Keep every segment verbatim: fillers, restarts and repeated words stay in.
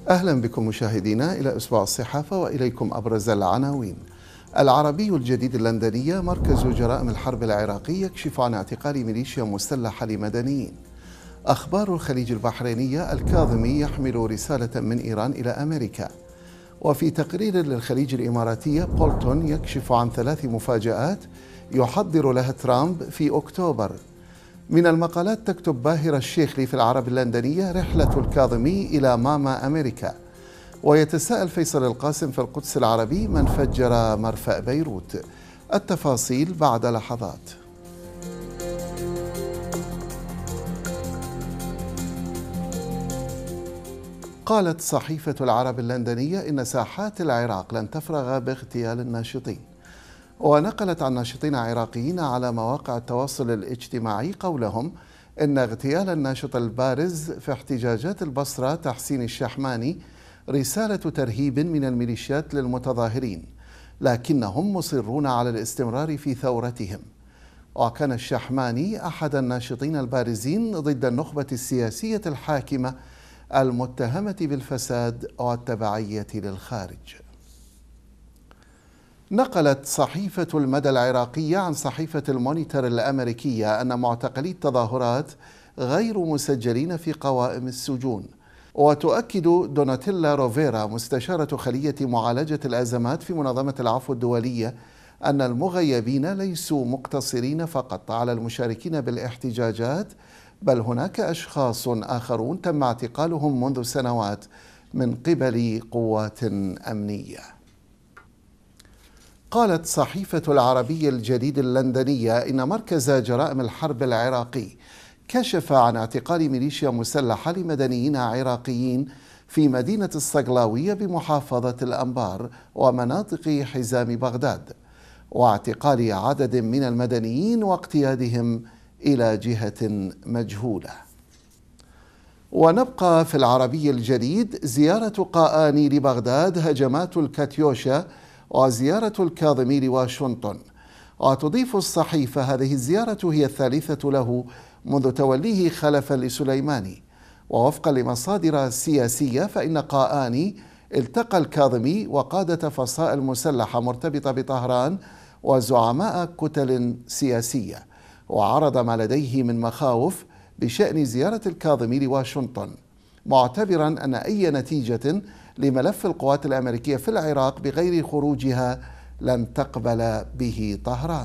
أهلا بكم مشاهدينا إلى أسبوع الصحافة وإليكم أبرز العناوين. العربي الجديد اللندنية: مركز جرائم الحرب العراقي يكشف عن اعتقال ميليشيا مسلحة لمدنيين. أخبار الخليج البحرينية: الكاظمي يحمل رسالة من إيران إلى أمريكا. وفي تقرير للخليج الإماراتية: بولتون يكشف عن ثلاث مفاجآت يحضر لها ترامب في أكتوبر. من المقالات: تكتب باهرة الشيخلي في العرب اللندنية: رحلة الكاظمي إلى ماما أمريكا. ويتساءل فيصل القاسم في القدس العربي: من فجر مرفأ بيروت؟ التفاصيل بعد لحظات. قالت صحيفة العرب اللندنية إن ساحات العراق لن تفرغ باغتيال الناشطين. ونقلت عن ناشطين عراقيين على مواقع التواصل الاجتماعي قولهم إن اغتيال الناشط البارز في احتجاجات البصرة تحسين الشحماني رسالة ترهيب من الميليشيات للمتظاهرين، لكنهم مصرون على الاستمرار في ثورتهم. وكان الشحماني أحد الناشطين البارزين ضد النخبة السياسية الحاكمة المتهمة بالفساد والتبعية للخارج. نقلت صحيفة المدى العراقية عن صحيفة المونيتور الأمريكية أن معتقلي التظاهرات غير مسجلين في قوائم السجون. وتؤكد دوناتيلا روفيرا مستشارة خلية معالجة الأزمات في منظمة العفو الدولية أن المغيبين ليسوا مقتصرين فقط على المشاركين بالاحتجاجات، بل هناك أشخاص آخرون تم اعتقالهم منذ سنوات من قبل قوات أمنية. قالت صحيفة العربي الجديد اللندنية إن مركز جرائم الحرب العراقي كشف عن اعتقال ميليشيا مسلحة لمدنيين عراقيين في مدينة الصقلاوية بمحافظة الأنبار ومناطق حزام بغداد، واعتقال عدد من المدنيين واقتيادهم إلى جهة مجهولة. ونبقى في العربي الجديد: زيارة قاآني لبغداد، هجمات الكاتيوشا، وزيارة الكاظمي لواشنطن. وتضيف الصحيفة: هذه الزيارة هي الثالثة له منذ توليه خلفا لسليماني. ووفقا لمصادر سياسية فإن قاآني التقى الكاظمي وقادة فصائل مسلحة مرتبطة بطهران وزعماء كتل سياسية، وعرض ما لديه من مخاوف بشأن زيارة الكاظمي لواشنطن، معتبرا أن أي نتيجة لملف القوات الأمريكية في العراق بغير خروجها لن تقبل به طهران.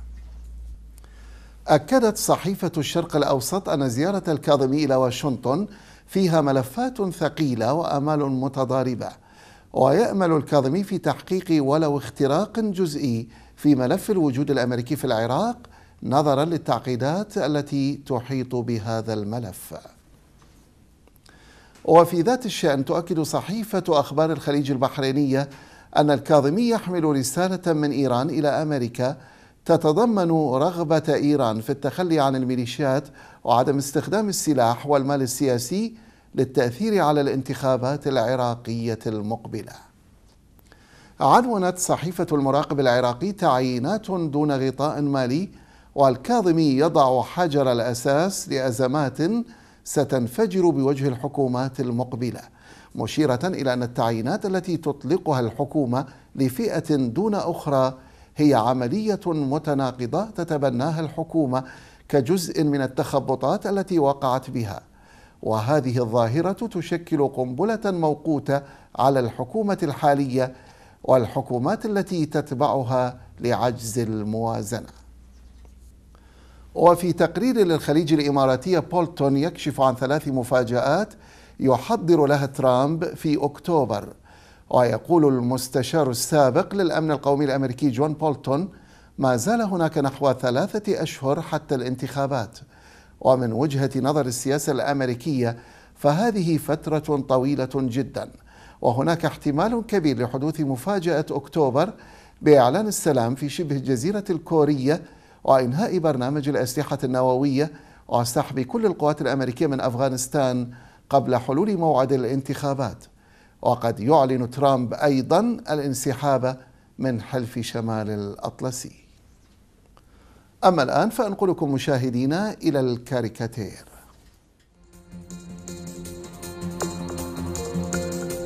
أكدت صحيفة الشرق الأوسط أن زيارة الكاظمي إلى واشنطن فيها ملفات ثقيلة وآمال متضاربة، ويأمل الكاظمي في تحقيق ولو اختراق جزئي في ملف الوجود الأمريكي في العراق نظرا للتعقيدات التي تحيط بهذا الملف. وفي ذات الشأن تؤكد صحيفة أخبار الخليج البحرينية أن الكاظمي يحمل رسالة من إيران إلى أمريكا تتضمن رغبة إيران في التخلي عن الميليشيات وعدم استخدام السلاح والمال السياسي للتأثير على الانتخابات العراقية المقبلة. عنونت صحيفة المراقب العراقي: تعيينات دون غطاء مالي، والكاظمي يضع حجر الأساس لأزمات ستنفجر بوجه الحكومات المقبلة، مشيرة إلى أن التعيينات التي تطلقها الحكومة لفئة دون أخرى هي عملية متناقضة تتبناها الحكومة كجزء من التخبطات التي وقعت بها، وهذه الظاهرة تشكل قنبلة موقوتة على الحكومة الحالية والحكومات التي تتبعها لعجز الموازنة. وفي تقرير للخليج الإماراتية: بولتون يكشف عن ثلاث مفاجآت يحضر لها ترامب في أكتوبر. ويقول المستشار السابق للأمن القومي الأمريكي جون بولتون: ما زال هناك نحو ثلاثة أشهر حتى الانتخابات، ومن وجهة نظر السياسة الأمريكية فهذه فترة طويلة جدا، وهناك احتمال كبير لحدوث مفاجأة أكتوبر بإعلان السلام في شبه الجزيرة الكورية وإنهاء برنامج الأسلحة النووية وسحب كل القوات الأمريكية من أفغانستان قبل حلول موعد الانتخابات. وقد يعلن ترامب أيضا الانسحاب من حلف شمال الأطلسي. أما الآن فأنقلكم مشاهدينا إلى الكاريكاتير.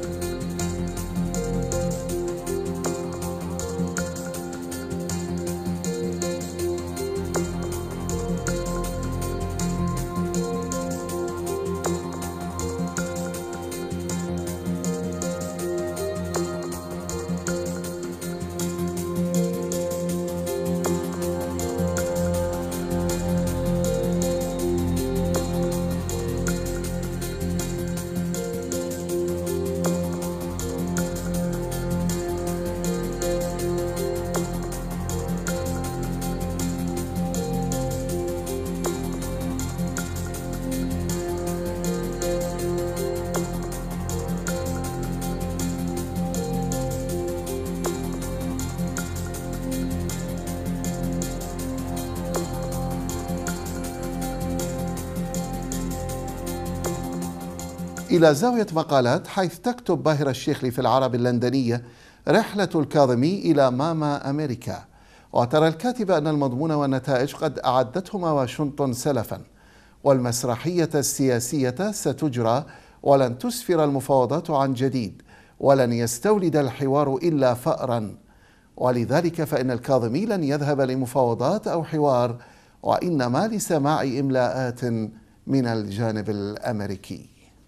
إلى زاوية مقالات، حيث تكتب باهرة الشيخلي في العرب اللندنية: رحلة الكاظمي إلى ماما أمريكا. وترى الكاتبة أن المضمون والنتائج قد أعدتهما واشنطن سلفا، والمسرحية السياسية ستجرى، ولن تسفر المفاوضات عن جديد، ولن يستولد الحوار إلا فأرا، ولذلك فإن الكاظمي لن يذهب لمفاوضات أو حوار، وإنما لسماع إملاءات من الجانب الأمريكي.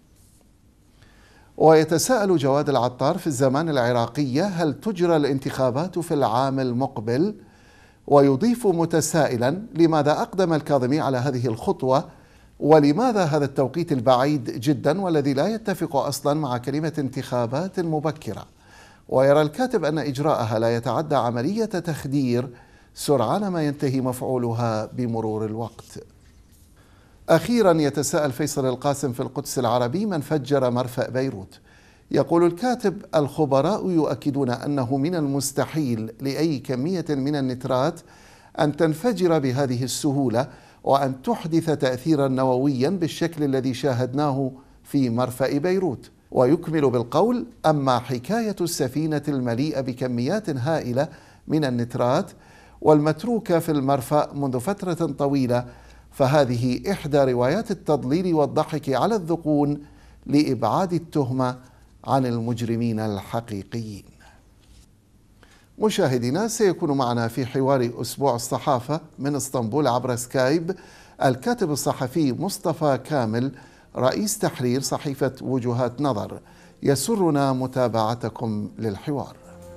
ويتساءل جواد العطار في الزمان العراقية: هل تجرى الانتخابات في العام المقبل؟ ويضيف متسائلا: لماذا أقدم الكاظمي على هذه الخطوة؟ ولماذا هذا التوقيت البعيد جدا والذي لا يتفق أصلا مع كلمة انتخابات مبكرة؟ ويرى الكاتب أن إجراءها لا يتعدى عملية تخدير سرعان ما ينتهي مفعولها بمرور الوقت. أخيرا يتساءل فيصل القاسم في القدس العربي: من فجر مرفأ بيروت؟ يقول الكاتب: الخبراء يؤكدون أنه من المستحيل لأي كمية من النترات أن تنفجر بهذه السهولة وأن تحدث تأثيرا نوويا بالشكل الذي شاهدناه في مرفأ بيروت. ويكمل بالقول: أما حكاية السفينة المليئة بكميات هائلة من النترات والمتروكة في المرفأ منذ فترة طويلة، فهذه إحدى روايات التضليل والضحك على الذقون لإبعاد التهمة عن المجرمين الحقيقيين. مشاهدينا، سيكون معنا في حوار أسبوع الصحافة من اسطنبول عبر سكايب الكاتب الصحفي مصطفى كامل، رئيس تحرير صحيفة وجهات نظر. يسرنا متابعتكم للحوار.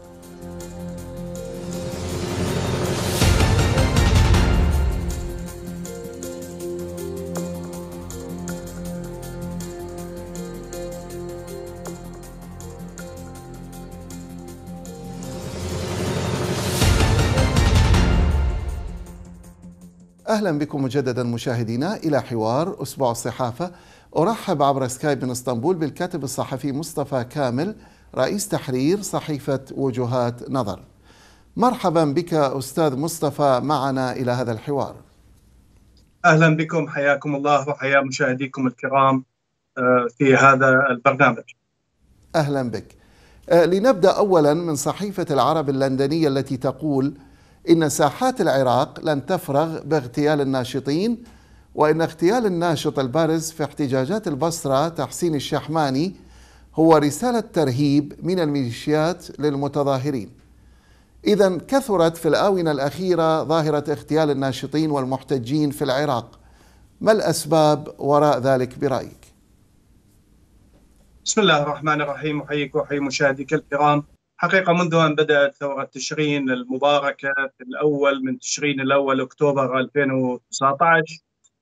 أهلا بكم مجددا مشاهدينا إلى حوار أسبوع الصحافة. أرحب عبر سكايب من اسطنبول بالكاتب الصحفي مصطفى كامل، رئيس تحرير صحيفة وجهات نظر. مرحبا بك أستاذ مصطفى معنا إلى هذا الحوار. أهلا بكم، حياكم الله وحيا مشاهديكم الكرام في هذا البرنامج. أهلا بك. لنبدأ أولا من صحيفة العرب اللندنية التي تقول إن ساحات العراق لن تفرغ باغتيال الناشطين، وإن اغتيال الناشط البارز في احتجاجات البصرة تحسين الشحماني هو رسالة ترهيب من الميليشيات للمتظاهرين. إذن كثرت في الآونة الأخيرة ظاهرة اغتيال الناشطين والمحتجين في العراق، ما الأسباب وراء ذلك برأيك؟ بسم الله الرحمن الرحيم، أحييك وأحيي مشاهديك الكرام. حقيقة منذ أن بدأت ثورة تشرين المباركة في الأول من تشرين الأول أكتوبر ألفين وتسعة عشر،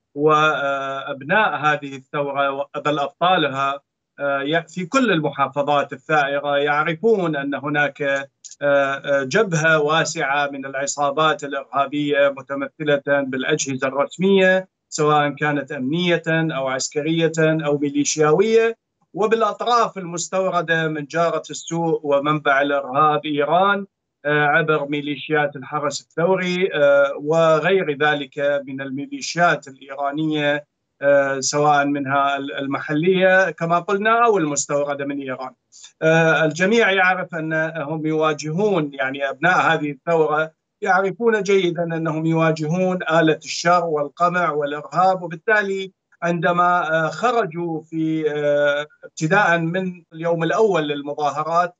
وأبناء هذه الثورة بل أبطالها في كل المحافظات الثائرة يعرفون أن هناك جبهة واسعة من العصابات الإرهابية متمثلة بالأجهزة الرسمية سواء كانت أمنية أو عسكرية أو ميليشياوية، وبالأطراف المستوردة من جارة السوء ومنبع الإرهاب إيران عبر ميليشيات الحرس الثوري وغير ذلك من الميليشيات الإيرانية سواء منها المحلية كما قلنا أو المستوردة من إيران. الجميع يعرف أنهم يواجهون، يعني أبناء هذه الثورة يعرفون جيدا أنهم يواجهون آلة الشر والقمع والإرهاب، وبالتالي عندما خرجوا في ابتداء من اليوم الأول للمظاهرات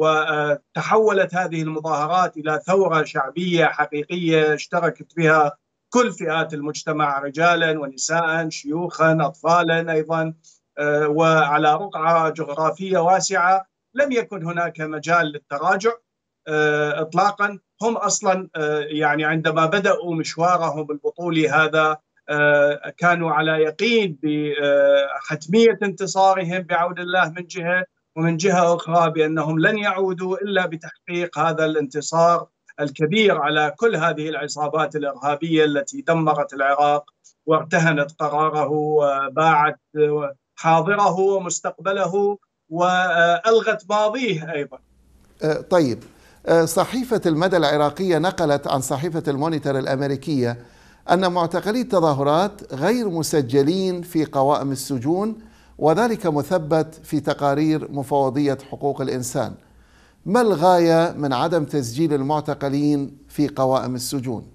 وتحولت هذه المظاهرات إلى ثورة شعبية حقيقية اشتركت بها كل فئات المجتمع، رجالا ونساء، شيوخا، أطفالا أيضا، وعلى رقعة جغرافية واسعة، لم يكن هناك مجال للتراجع إطلاقا. هم أصلا يعني عندما بدأوا مشوارهم البطولي هذا كانوا على يقين بحتمية انتصارهم بعون الله من جهة، ومن جهة أخرى بأنهم لن يعودوا إلا بتحقيق هذا الانتصار الكبير على كل هذه العصابات الإرهابية التي دمرت العراق وارتهنت قراره وباعت حاضره ومستقبله وألغت ماضيه أيضا. طيب، صحيفة المدى العراقية نقلت عن صحيفة المونيتور الأمريكية أن معتقلي التظاهرات غير مسجلين في قوائم السجون، وذلك مثبت في تقارير مفوضية حقوق الإنسان. ما الغاية من عدم تسجيل المعتقلين في قوائم السجون؟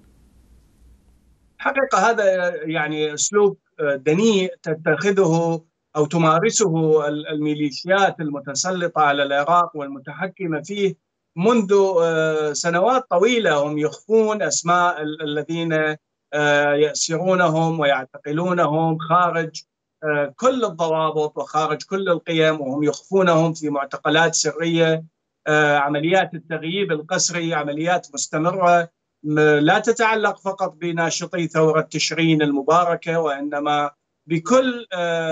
حقيقة هذا يعني أسلوب دنيء تتخذه أو تمارسه الميليشيات المتسلطة على العراق والمتحكمة فيه منذ سنوات طويلة. هم يخفون أسماء الذين يأسرونهم ويعتقلونهم خارج كل الضوابط وخارج كل القيم، وهم يخفونهم في معتقلات سرية. عمليات التغييب القسري عمليات مستمرة لا تتعلق فقط بناشطي ثورة تشرين المباركة، وإنما بكل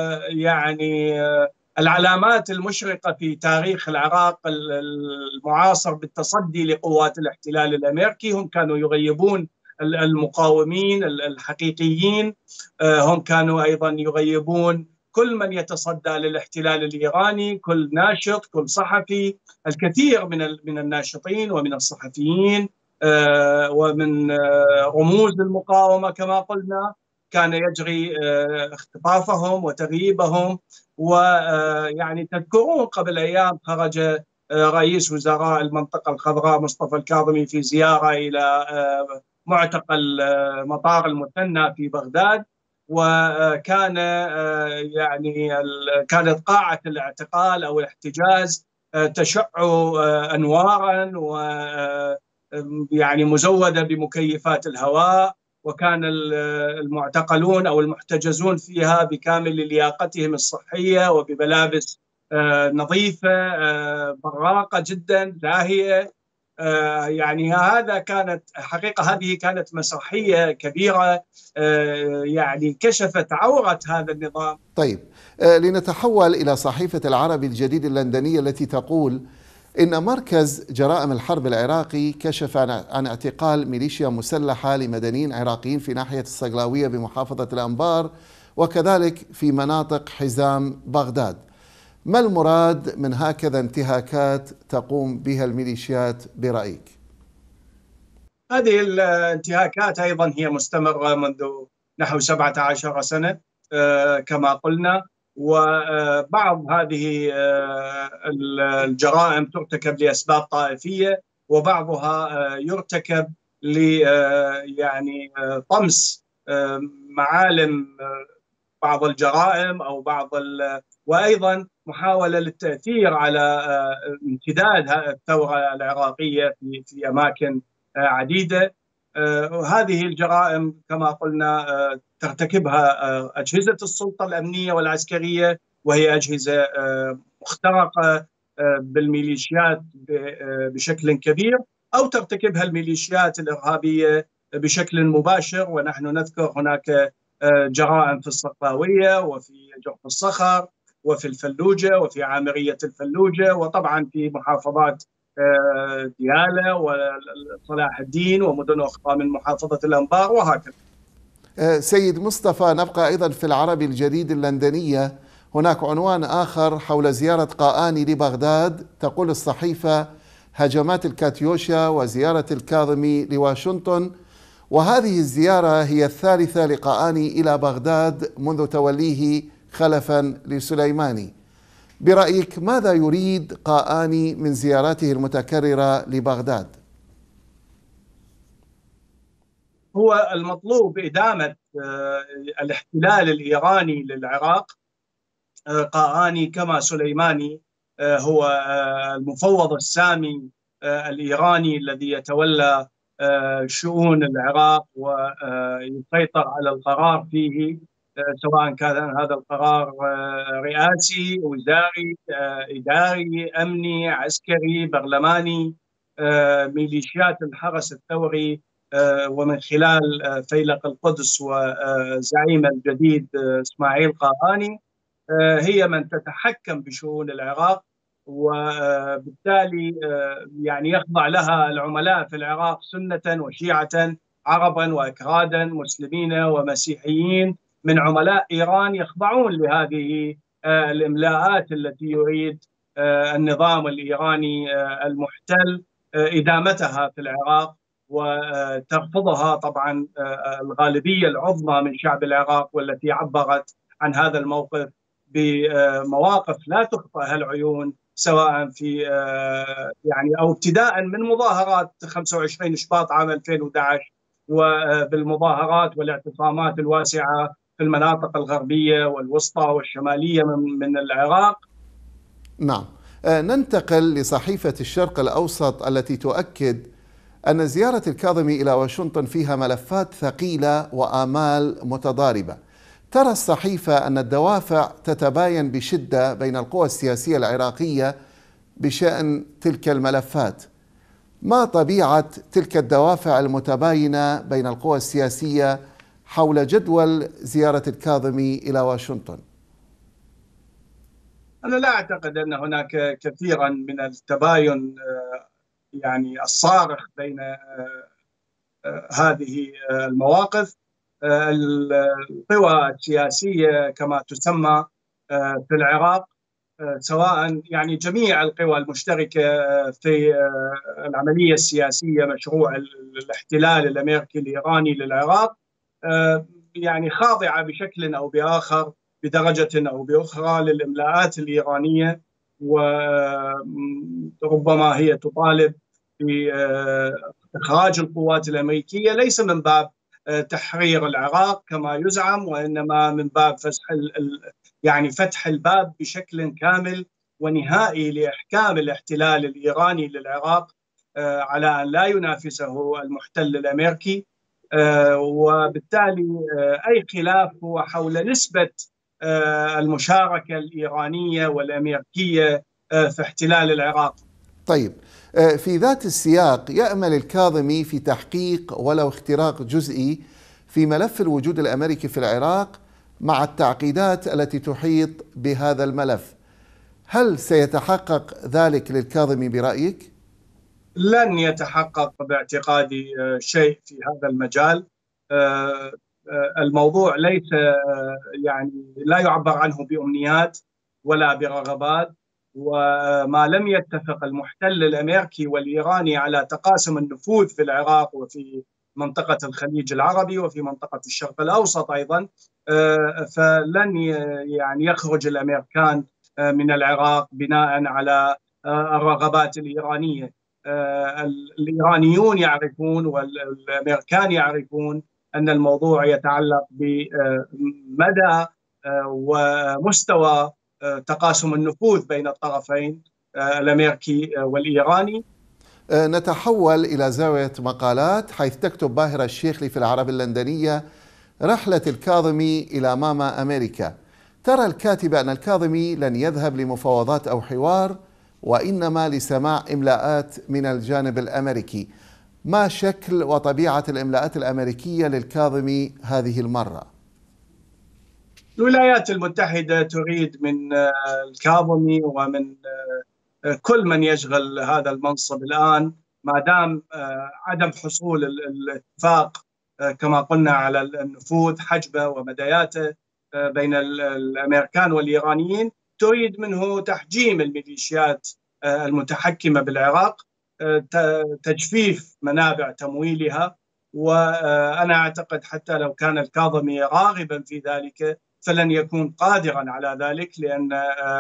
يعني العلامات المشرقة في تاريخ العراق المعاصر بالتصدي لقوات الاحتلال الأمريكي. هم كانوا يغيبون المقاومين الحقيقيين، هم كانوا أيضا يغيبون كل من يتصدى للاحتلال الإيراني، كل ناشط، كل صحفي. الكثير من من الناشطين ومن الصحفيين ومن رموز المقاومة كما قلنا كان يجري اختطافهم وتغييبهم. ويعني تذكرون قبل أيام خرج رئيس وزراء المنطقة الخضراء مصطفى الكاظمي في زيارة إلى معتقل مطار المثنى في بغداد، وكان يعني كانت قاعة الاعتقال أو الاحتجاز تشع أنوارا و يعني مزودة بمكيفات الهواء، وكان المعتقلون أو المحتجزون فيها بكامل لياقتهم الصحية وبملابس نظيفة براقة جدا زاهية. يعني هذا كانت حقيقة هذه كانت مسرحية كبيرة يعني كشفت عورة هذا النظام. طيب، لنتحول إلى صحيفة العربي الجديد اللندنية التي تقول إن مركز جرائم الحرب العراقي كشف عن اعتقال ميليشيا مسلحة لمدنيين عراقيين في ناحية الصقلاوية بمحافظة الأنبار وكذلك في مناطق حزام بغداد. ما المراد من هكذا انتهاكات تقوم بها الميليشيات برأيك؟ هذه الانتهاكات أيضا هي مستمرة منذ نحو سبعة عشر سنة كما قلنا، وبعض هذه الجرائم ترتكب لأسباب طائفية، وبعضها يرتكب ل يعني طمس معالم بعض الجرائم أو بعض وأيضا محاولة للتأثير على امتداد الثورة العراقية في في أماكن عديدة. هذه الجرائم كما قلنا ترتكبها أجهزة السلطة الأمنية والعسكرية، وهي أجهزة مخترقة بالميليشيات بشكل كبير، أو ترتكبها الميليشيات الإرهابية بشكل مباشر. ونحن نذكر هناك جرائم في الصقلاوية وفي جرف الصخر وفي الفلوجة وفي عامرية الفلوجة، وطبعا في محافظات ديالى وصلاح الدين ومدن أخرى من محافظة الأنبار وهكذا. سيد مصطفى، نبقى أيضا في العربي الجديد اللندنية. هناك عنوان آخر حول زيارة قاآني لبغداد. تقول الصحيفة: هجمات الكاتيوشا وزيارة الكاظمي لواشنطن. وهذه الزيارة هي الثالثة لقاآني إلى بغداد منذ توليه خلفا لسليماني. برأيك ماذا يريد قاآني من زياراته المتكررة لبغداد؟ هو المطلوب إدامة الاحتلال الإيراني للعراق. قاآني كما سليماني هو المفوض السامي الإيراني الذي يتولى شؤون العراق ويسيطر على القرار فيه، سواء كان هذا القرار رئاسي، وزاري، إداري، أمني، عسكري، برلماني. ميليشيات الحرس الثوري ومن خلال فيلق القدس وزعيم الجديد إسماعيل قاآني هي من تتحكم بشؤون العراق، وبالتالي يعني يخضع لها العملاء في العراق سنة وشيعة، عربا وأكرادا، مسلمين ومسيحيين من عملاء إيران، يخضعون لهذه الإملاءات التي يريد النظام الإيراني المحتل إدامتها في العراق، وترفضها طبعا الغالبية العظمى من شعب العراق، والتي عبرت عن هذا الموقف بمواقف لا تخطئ هالعيون، سواء في يعني أو ابتداء من مظاهرات خمسة وعشرين شباط عام ألفين وأحد عشر، وبالمظاهرات والاعتصامات الواسعة في المناطق الغربية والوسطى والشمالية من من العراق. نعم. ننتقل لصحيفة الشرق الأوسط التي تؤكد أن زيارة الكاظمي إلى واشنطن فيها ملفات ثقيلة وآمال متضاربة. ترى الصحيفة أن الدوافع تتباين بشدة بين القوى السياسية العراقية بشأن تلك الملفات. ما طبيعة تلك الدوافع المتباينة بين القوى السياسية حول جدول زيارة الكاظمي إلى واشنطن؟ أنا لا أعتقد أن هناك كثيرا من التباين يعني الصارخ بين هذه المواقف. القوى السياسية كما تسمى في العراق، سواء يعني جميع القوى المشتركة في العملية السياسية، مشروع الاحتلال الأمريكي الإيراني للعراق، يعني خاضعة بشكل أو بآخر بدرجة أو بأخرى للإملاءات الإيرانية، وربما هي تطالب بإخراج القوات الأمريكية ليس من باب تحرير العراق كما يزعم، وإنما من باب فتح يعني فتح الباب بشكل كامل ونهائي لإحكام الاحتلال الإيراني للعراق على أن لا ينافسه المحتل الأمريكي. وبالتالي أي خلاف هو حول نسبة المشاركة الإيرانية والأمريكية في احتلال العراق. طيب، في ذات السياق يأمل الكاظمي في تحقيق ولو اختراق جزئي في ملف الوجود الأمريكي في العراق مع التعقيدات التي تحيط بهذا الملف. هل سيتحقق ذلك للكاظمي برأيك؟ لن يتحقق باعتقادي شيء في هذا المجال. الموضوع ليس يعني لا يعبر عنه بأمنيات ولا برغبات، وما لم يتفق المحتل الأمريكي والإيراني على تقاسم النفوذ في العراق وفي منطقة الخليج العربي وفي منطقة الشرق الأوسط أيضا، فلن يعني يخرج الأمريكان من العراق بناء على الرغبات الإيرانية. الإيرانيون يعرفون والأمريكان يعرفون أن الموضوع يتعلق بمدى ومستوى تقاسم النفوذ بين الطرفين الأمريكي والإيراني. نتحول إلى زاوية مقالات، حيث تكتب باهرة الشيخلي في العرب اللندنية: رحلة الكاظمي إلى ماما أمريكا. ترى الكاتبة أن الكاظمي لن يذهب لمفاوضات أو حوار، وإنما لسماع إملاءات من الجانب الأمريكي. ما شكل وطبيعة الإملاءات الأمريكية للكاظمي هذه المرة؟ الولايات المتحدة تريد من الكاظمي ومن كل من يشغل هذا المنصب الآن، ما دام عدم حصول الاتفاق كما قلنا على النفوذ حجبه ومداياته بين الأمريكان والإيرانيين، تريد منه تحجيم الميليشيات المتحكمة بالعراق، تجفيف منابع تمويلها. وأنا أعتقد حتى لو كان الكاظمي راغبا في ذلك فلن يكون قادرا على ذلك، لأن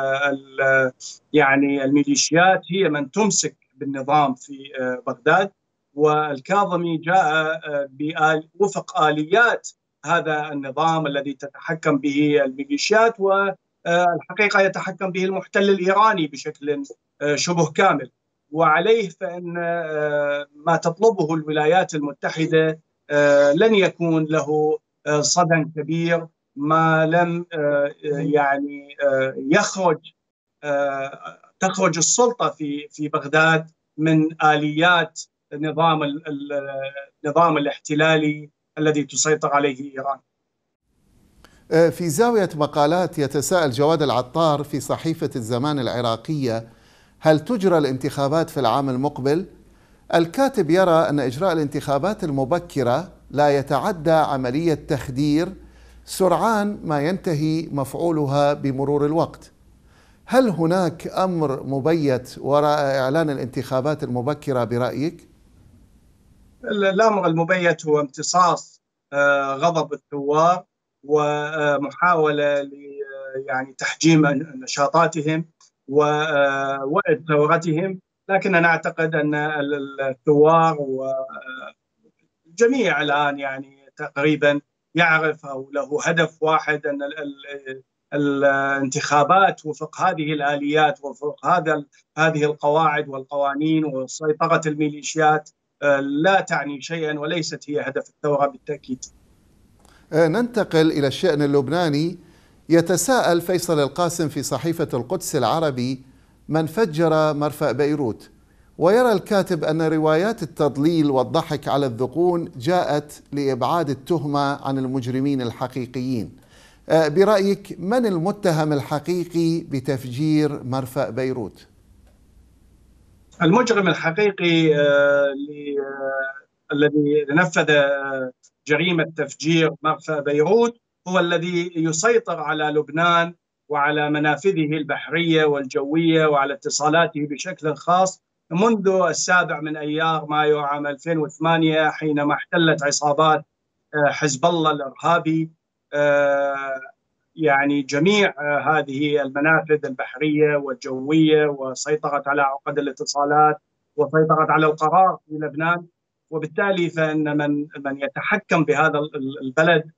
يعني الميليشيات هي من تمسك بالنظام في بغداد، والكاظمي جاء وفق آليات هذا النظام الذي تتحكم به الميليشيات، والحقيقة يتحكم به المحتل الإيراني بشكل شبه كامل. وعليه فإن ما تطلبه الولايات المتحدة لن يكون له صدى كبير ما لم يعني يخرج تخرج السلطة في في بغداد من آليات نظام النظام الاحتلالي الذي تسيطر عليه إيران. في زاوية مقالات يتساءل جواد العطار في صحيفة الزمان العراقية: هل تجرى الانتخابات في العام المقبل؟ الكاتب يرى أن إجراء الانتخابات المبكرة لا يتعدى عملية تخدير سرعان ما ينتهي مفعولها بمرور الوقت. هل هناك أمر مبيت وراء إعلان الانتخابات المبكرة برأيك؟ الأمر المبيت هو امتصاص غضب الثوار ومحاولة يعني تحجيم نشاطاتهم ووقت ثورتهم. لكننا نعتقد أن الثوار والجميع الآن يعني تقريبا يعرف أو له هدف واحد، أن الانتخابات وفق هذه الآليات وفق هذا هذه القواعد والقوانين وسيطرة الميليشيات لا تعني شيئا وليست هي هدف الثورة بالتأكيد. ننتقل إلى الشأن اللبناني. يتساءل فيصل القاسم في صحيفة القدس العربي من فجر مرفأ بيروت، ويرى الكاتب أن روايات التضليل والضحك على الذقون جاءت لإبعاد التهمة عن المجرمين الحقيقيين. برأيك من المتهم الحقيقي بتفجير مرفأ بيروت؟ المجرم الحقيقي الذي نفذ جريمة تفجير مرفأ بيروت هو الذي يسيطر على لبنان وعلى منافذه البحرية والجوية وعلى اتصالاته بشكل خاص منذ السابع من أيار مايو عام ألفين وثمانية، حينما احتلت عصابات حزب الله الإرهابي يعني جميع هذه المنافذ البحرية والجوية، وسيطرت على عقد الاتصالات وسيطرت على القرار في لبنان. وبالتالي فإن من من يتحكم بهذا البلد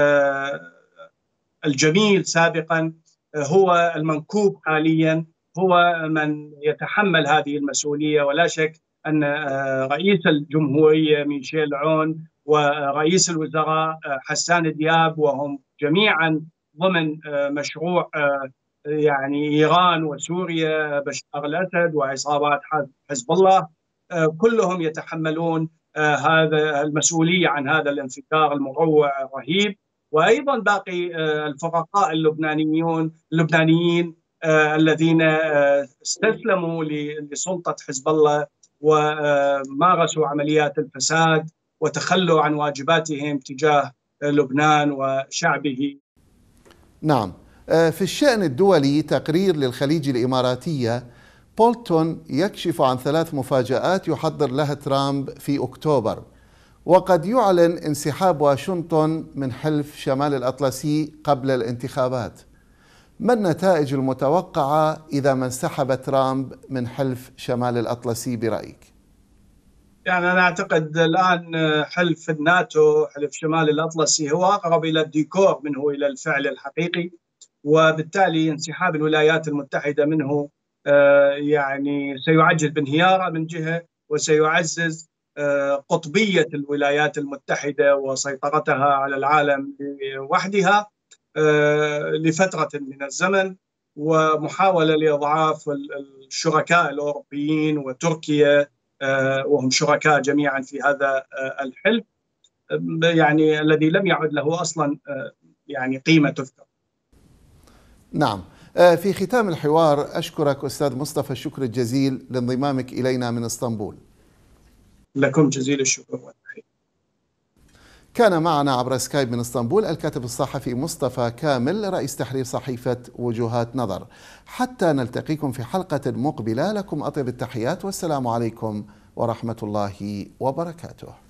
الجميل سابقا هو المنكوب حاليا، هو من يتحمل هذه المسؤولية. ولا شك أن رئيس الجمهورية ميشيل عون ورئيس الوزراء حسان دياب وهم جميعا ضمن مشروع يعني إيران وسوريا بشار الأسد وعصابات حزب الله، كلهم يتحملون هذا المسؤولية عن هذا الانفجار المروع الرهيب. وأيضا باقي الفرقاء اللبنانيون اللبنانيين الذين استسلموا لسلطة حزب الله ومارسوا عمليات الفساد وتخلوا عن واجباتهم تجاه لبنان وشعبه. نعم. في الشأن الدولي، تقرير للخليج الإماراتية، بولتون يكشف عن ثلاث مفاجآت يحضر لها ترامب في أكتوبر، وقد يعلن انسحاب واشنطن من حلف شمال الأطلسي قبل الانتخابات. ما النتائج المتوقعة إذا ما انسحب ترامب من حلف شمال الأطلسي برأيك؟ يعني أنا أعتقد الآن حلف الناتو، حلف شمال الأطلسي، هو أقرب إلى الديكور منه إلى الفعل الحقيقي، وبالتالي انسحاب الولايات المتحدة منه يعني سيعجل بانهياره من جهة، وسيعزز قطبية الولايات المتحدة وسيطرتها على العالم وحدها لفترة من الزمن، ومحاولة لإضعاف الشركاء الأوروبيين وتركيا وهم شركاء جميعا في هذا الحلف يعني الذي لم يعد له أصلا يعني قيمة تذكر. نعم. في ختام الحوار أشكرك أستاذ مصطفى الشكر الجزيل لانضمامك إلينا من اسطنبول. لكم جزيل الشكر والتحية. كان معنا عبر سكايب من اسطنبول الكاتب الصحفي مصطفى كامل، رئيس تحرير صحيفة وجهات نظر. حتى نلتقيكم في حلقة مقبلة، لكم أطيب التحيات والسلام عليكم ورحمة الله وبركاته.